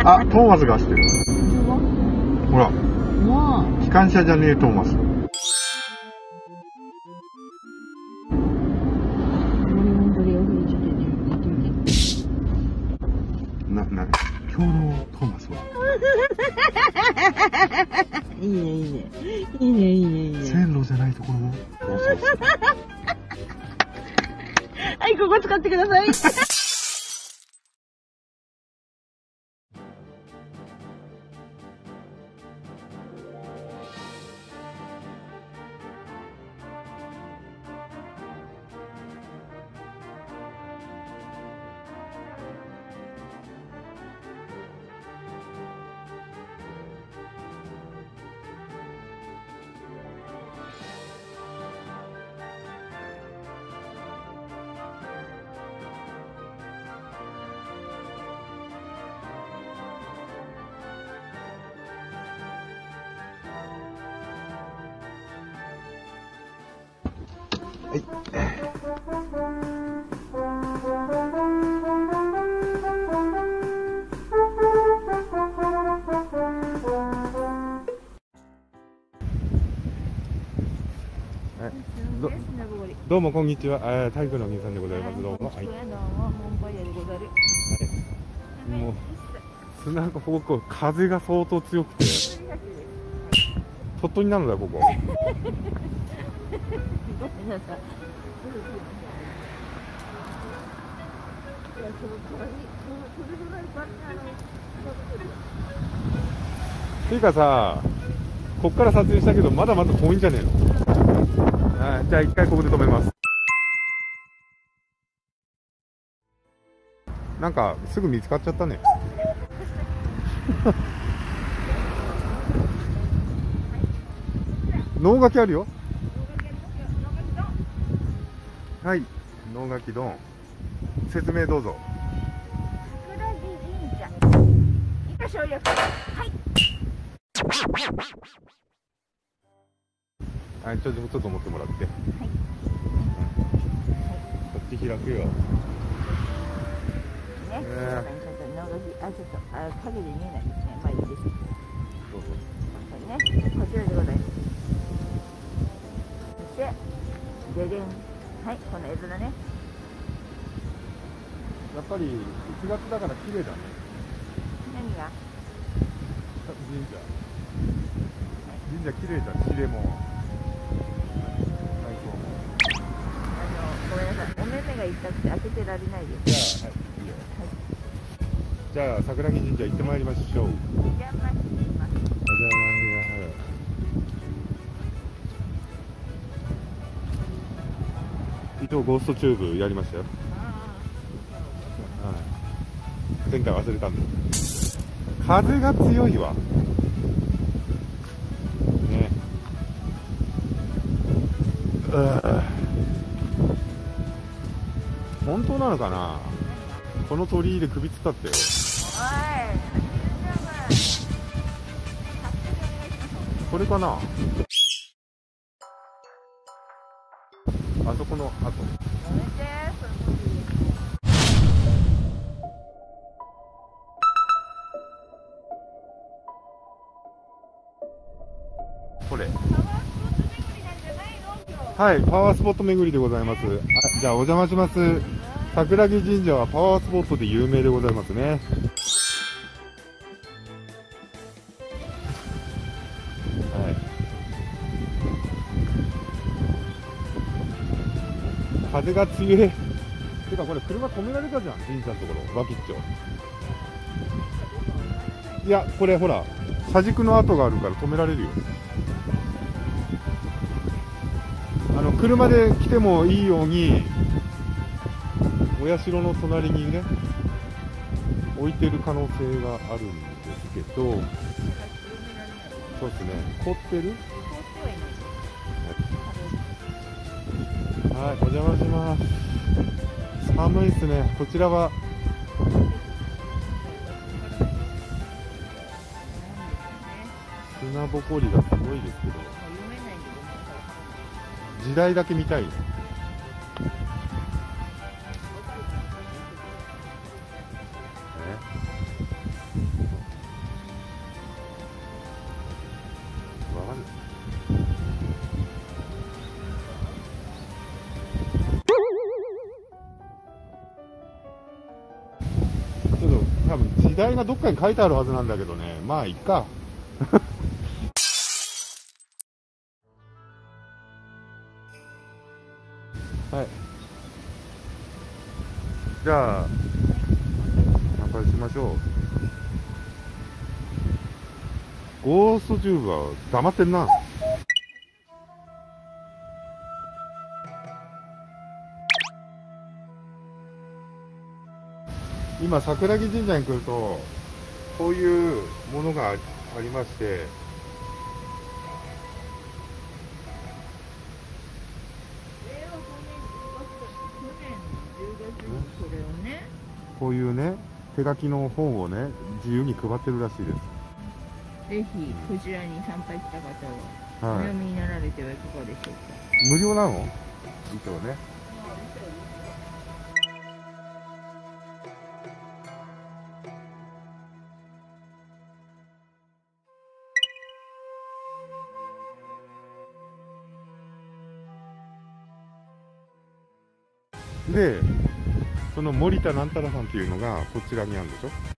あ、トーマスが走ってる。ほら、機関車じゃねえトーマス。今日のトーマスは。 いいね、いいね。いいね、いいね、いいね。 線路じゃないところも。 はい、ここ使ってください。 はい。どうもこんにちは。体育の兄さんでございます。どうも。はい。もう砂がここ風が相当強くて、鳥取なのだここ。っていうかさ、こっから撮影したけどまだまだ遠いんじゃねえの？じゃあ一回ここで止めます。なんかすぐ見つかっちゃったね。能書きあるよ。はい、能書きドン。説明どうぞ。 桜木神社。以下省略。はい。 はい、ちょっと持ってもらって。はい。こっち開くよ。ね。 ちょっと能書き、ちょっと影で見えないですね。まあいいです。 どうぞ。 ね、こちらでございます。そして、ででん。はい、この絵面ね。 やっぱり1月だから綺麗だね。 何が？ 神社綺麗だ。地でも。 ごめんなさい。お目目が痛くて開けてられないです。 じゃあ、はい、いいよ。はい。じゃあ桜木神社行ってまいりましょう。お邪魔します。伊藤ゴーストチューブやりましたよ。前回忘れたんで。風が強いわ。ね。本当なのかな。この鳥居で首突っ立ってよ。これかな。あそこの後。これ。はい、パワースポット巡りでございます。じゃあお邪魔します。桜木神社はパワースポットで有名でございますね。はい。風が強い。てかこれ車止められたじゃん、神社のところ、脇っちょ。いや、これほら、車軸の跡があるから止められるよ。車で来てもいいように、お社の隣にね、置いてる可能性があるんですけど、そうですね、凍ってる？はい、お邪魔します。寒いですね、こちらは。砂ぼこりがすごいですけど、時代だけ見たい。 ちょっと多分時代がどっかに書いてあるはずなんだけどね、まあいっか。はい。じゃあ、乾杯しましょう。ゴーストチューブは黙ってんな。今、桜木神社に来ると、こういうものがありまして、こういうね、手書きの本をね、自由に配ってるらしいです。 ぜひこちらに参拝した方はおはい。 読みになられてはいかがでしょうか。 無料なの？一応ね。で、その森田なんたらさんっていうのがこちらにあるんでしょ。